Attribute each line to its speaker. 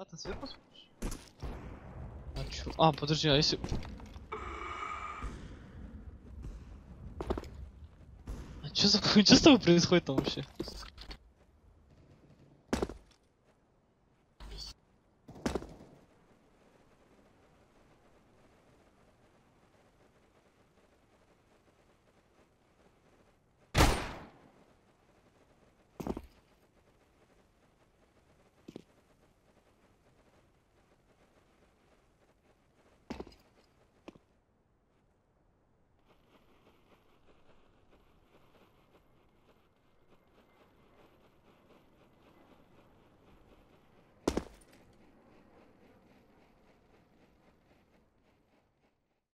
Speaker 1: А, ты сверху смотришь? А, чё? А, подожди, а если... А чё за... Чё с тобой происходит там вообще?